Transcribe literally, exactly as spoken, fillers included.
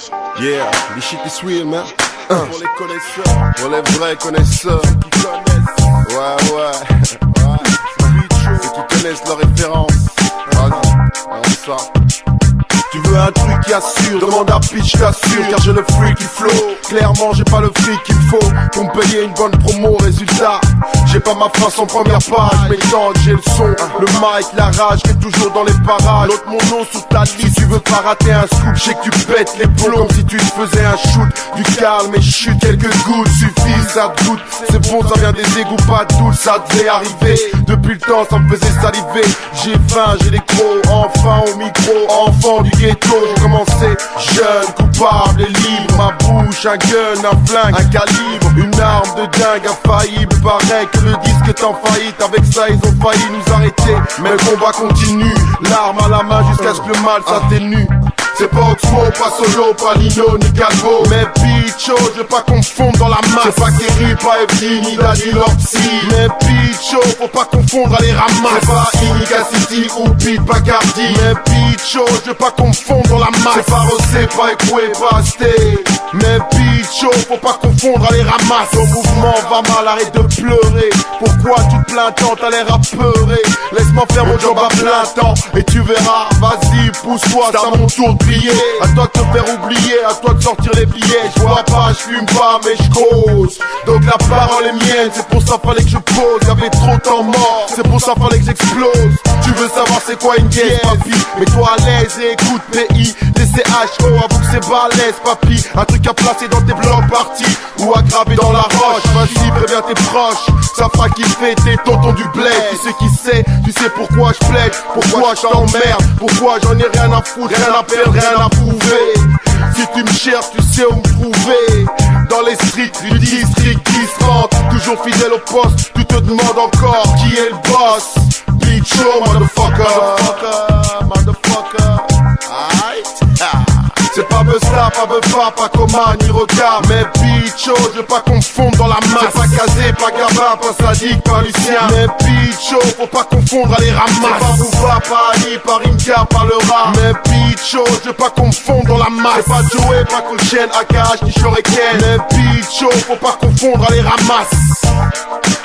Yeah, this shit is real, man. Uh. Pour les connaisseurs, pour les vrais connaisseurs qui connaissent. Ouais, ouais, ouais. Ceux qui connaissent leurs références. Vas-y, on sort. Tu veux un truc qui assure, demande à Pitch, t'assure. Car j'ai le freaky flow, clairement j'ai pas le fric qu'il faut pour me payer une bonne promo. Résultat, j'ai pas ma face en première page, mais tant que j'ai le son, le mic, la rage qui est toujours dans les parages. Note mon nom sur ta liste, si tu veux pas rater un scoop, je sais que tu pètes les plombs comme si tu te faisais un shoot. Du calme et chute, quelques gouttes suffisent, ça te goûte. C'est bon, ça vient des égouts, pas de doute, ça devait arriver. Depuis le temps, ça me faisait saliver. J'ai faim, j'ai les crocs, enfin au micro, enfant du ghetto. J'ai commencé jeune, coupable et libre. Ma bouche, un gun, un flingue, un calibre, une arme de dingue infaillible. Paraît que le disque est en faillite. Avec ça ils ont failli nous arrêter, mais le combat continue. L'arme à la main jusqu'à ce que le mal s'atténue. C'est pas Oxmo, pas Solo, pas Lino, ni Calvo. Mais Picho, je veux pas confondre dans la masse. C'est pas Kerry, pas F D, ni Daddy Lopsy. Mais Picho, faut pas confondre les ramasses. C'est pas Inika City ou Pete Bacardi. Mais Picho, je veux pas confondre dans la masse. C'est pas Rosé, pas Ekwe, pas Asté. Mais Picho, faut pas confondre les ramasses. Ton mouvement va mal, arrête de pleurer. Pourquoi tu te plains tant, t'as l'air apeuré. Laisse-moi faire mon job à plein temps et tu verras, vas-y, pousse-toi, c'est à mon tour de briller. À toi de te faire oublier, à toi de sortir les billets. Je vois pas, je fume pas, mais je cause. Donc la parole est mienne, c'est pour ça fallait que je pose. Y'avait trop de temps mort, c'est pour ça fallait que j'explose. Tu veux savoir c'est quoi une guerre, papi? Mets-toi à l'aise et écoute P I, D C H O, avoue que c'est balèze, papi. Un truc à placer dans tes blocs partis ou à graver dans la roche. Vas-y, préviens tes proches, ça fera kiffer tes tontons du bled. Tu sais qui c'est, tu sais pourquoi je plaide, pourquoi je t'emmerde, pourquoi j'en ai rien à foutre, rien à perdre, rien à prouver. Si tu me cherches, tu sais où me trouver. Dans les streets du district qui se rend, toujours fidèle au poste, tu te demandes encore qui est le boss. Picho, motherfucker, motherfucker, motherfucker. C'est pas Busta, pas Buffa, pas Coma, ni Roca. Mais Picho, je veux pas confondre dans la masse. C'est pas Kazé, pas Gabin, pas Sadiq, pas Lucien. Mais Picho, faut pas confondre les ramasses. C'est pas Bouva, pas Ali, pas Rimka, pas le rat. Mais Picho, je veux pas confondre dans la masse. C'est pas Joey, pas Colchen, A K H, ni Shuriken. Mais Picho, faut pas confondre les ramasses.